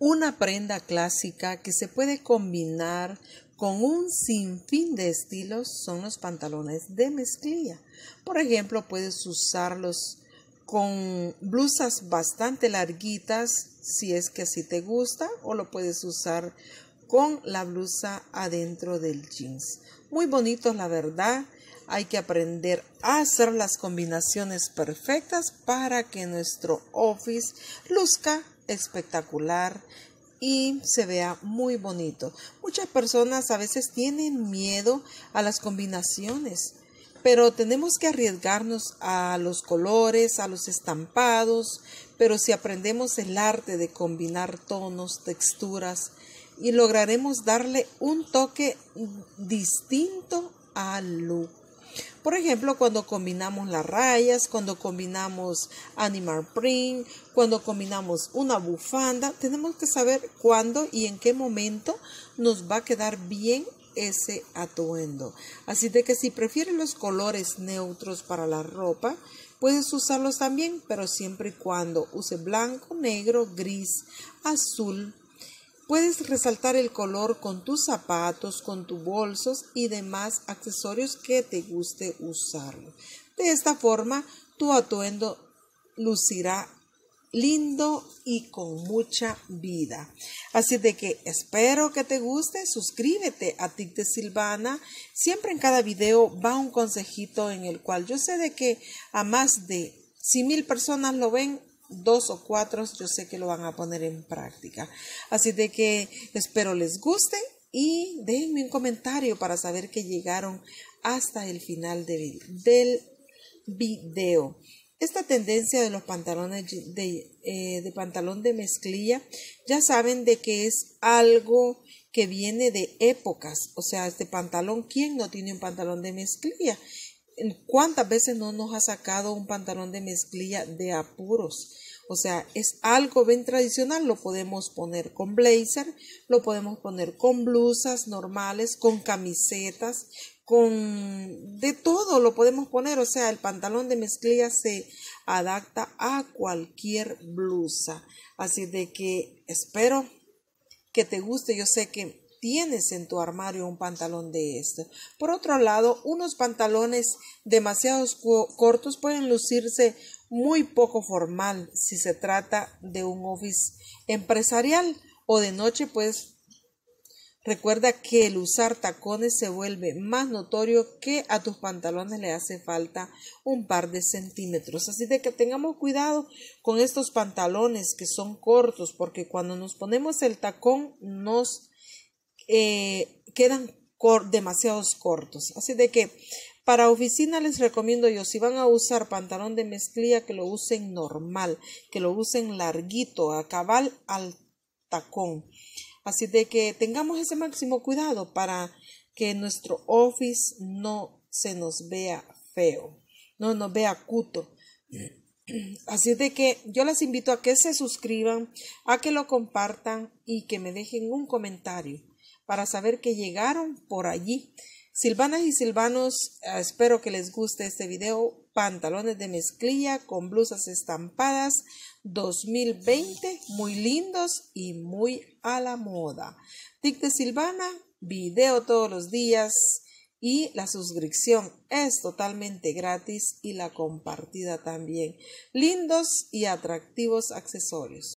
Una prenda clásica que se puede combinar con un sinfín de estilos son los pantalones de mezclilla. Por ejemplo, puedes usarlos con blusas bastante larguitas si es que así te gusta, o lo puedes usar con la blusa adentro del jeans. Muy bonitos, la verdad. Hay que aprender a hacer las combinaciones perfectas para que nuestro office luzca espectacular y se vea muy bonito. Muchas personas a veces tienen miedo a las combinaciones, pero tenemos que arriesgarnos a los colores, a los estampados, pero si aprendemos el arte de combinar tonos, texturas, y lograremos darle un toque distinto al look. Por ejemplo, cuando combinamos las rayas, cuando combinamos animal print, cuando combinamos una bufanda, tenemos que saber cuándo y en qué momento nos va a quedar bien ese atuendo. Así de que si prefieres los colores neutros para la ropa, puedes usarlos también, pero siempre y cuando use blanco, negro, gris, azul. Puedes resaltar el color con tus zapatos, con tus bolsos y demás accesorios que te guste usarlo. De esta forma, tu atuendo lucirá lindo y con mucha vida. Así de que espero que te guste. Suscríbete a TIC de Silvana. Siempre en cada video va un consejito en el cual yo sé de que a más de 100,000 personas lo ven, 2 o 4 yo sé que lo van a poner en práctica. Así de que espero les guste y déjenme un comentario para saber que llegaron hasta el final del video. Esta tendencia de los pantalones de pantalón de mezclilla, ya saben de que es algo que viene de épocas. O sea, este pantalón, ¿quién no tiene un pantalón de mezclilla? ¿Cuántas veces no nos ha sacado un pantalón de mezclilla de apuros? O sea, es algo bien tradicional. Lo podemos poner con blazer, lo podemos poner con blusas normales, con camisetas, con de todo lo podemos poner. O sea, el pantalón de mezclilla se adapta a cualquier blusa. Así de que espero que te guste. Yo sé que tienes en tu armario un pantalón de esto. Por otro lado, unos pantalones demasiado cortos pueden lucirse muy poco formal si se trata de un office empresarial o de noche. Pues recuerda que el usar tacones se vuelve más notorio que a tus pantalones le hace falta un par de centímetros. Así de que tengamos cuidado con estos pantalones que son cortos, porque cuando nos ponemos el tacón nos quedan demasiados cortos. Así de que para oficina les recomiendo yo, si van a usar pantalón de mezclilla, que lo usen normal, que lo usen larguito, a cabal al tacón. Así de que tengamos ese máximo cuidado para que nuestro office no se nos vea feo, no nos vea cuto. Así de que yo les invito a que se suscriban, a que lo compartan y que me dejen un comentario para saber que llegaron por allí. Silvanas y silvanos, espero que les guste este video. Pantalones de mezclilla con blusas estampadas 2020, muy lindos y muy a la moda. TIC de Silvana, video todos los días y la suscripción es totalmente gratis y la compartida también. Lindos y atractivos accesorios.